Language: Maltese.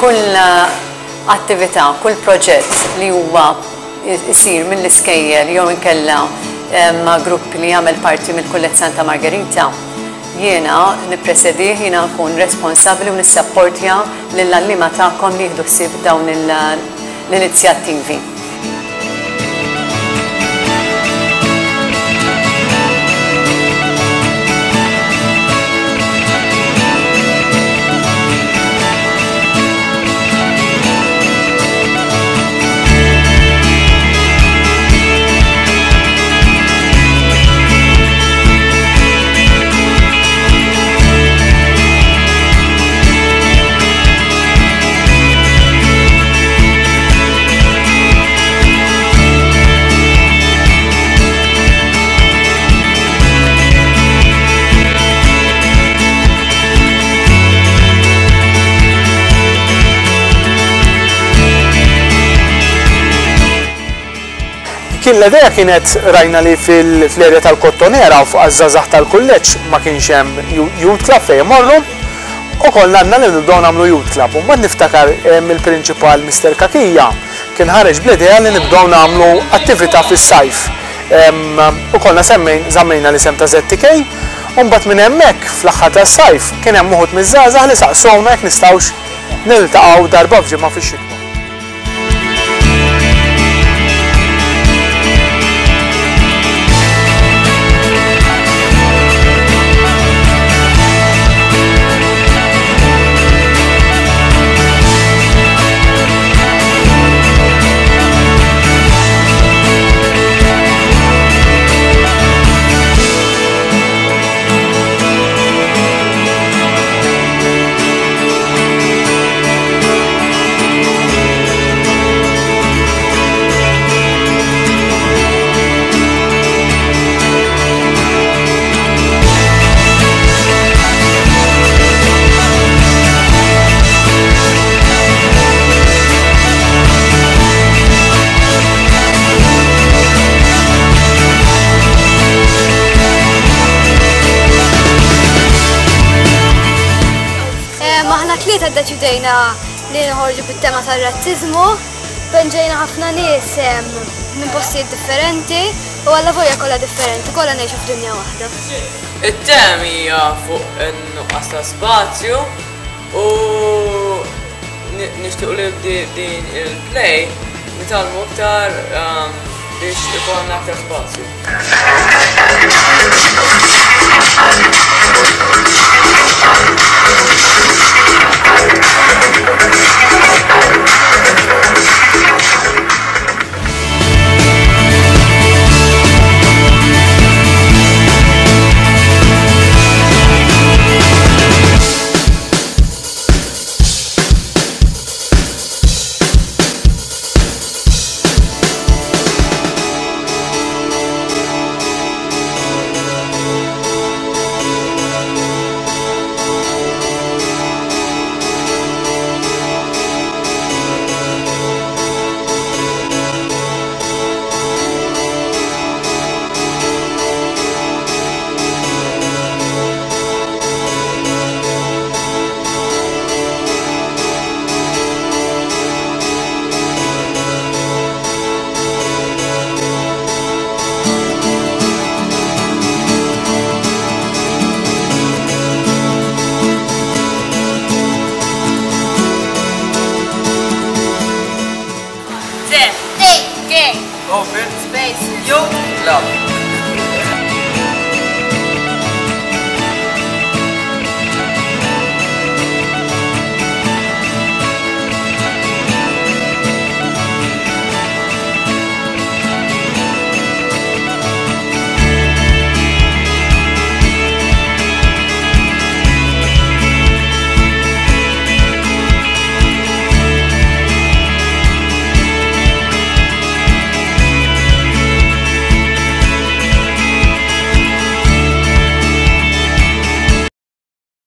kull attività, kull proġett li huwa jsir mill-iskejjel jew inkella ma' grupp li jagħmel parti mill-Kullett Santa Margherita, jiena nippresedih, jiena nkun responsabbli u nissapportja lill-allima tagħkom li jieħdu ħsieb dawn l-inizjattivi. L-idea kienet rajna li fil-erja tal-Kottonera u fuq għaż-żgħażagħ tal-kulleġġ ma kienx hemm youth club fejn imorru u kollha għandna li nibdew nagħmlu youth club. U mbagħad niftakar mill-prinċipal Mister Kakija kien ħareġ bl-idea li nibdew nagħmlu attività fis-sajf. U kollha żammejna l-isem ta' ZTK u mbagħad minn hemmhekk fl-aħħar tas-sajf kien hemm uħud miż-żgħażagħ li saqsowna jekk nistgħux niltaqgħu darba f'ġimgħa fix-xitwa. Tlieta ddeċidejna li nħorġu bit-tema tar-razziżmu, benġejna ħafna nies minn postijiet differenti u għall-lavorja kollha differenti, kollha ngħixu f'dinja waħda. It-tema hija fuq in-nuqqas ta' spazju u nixtiequ li din il-play nitalmu aktar biex ikollna aktar spazju.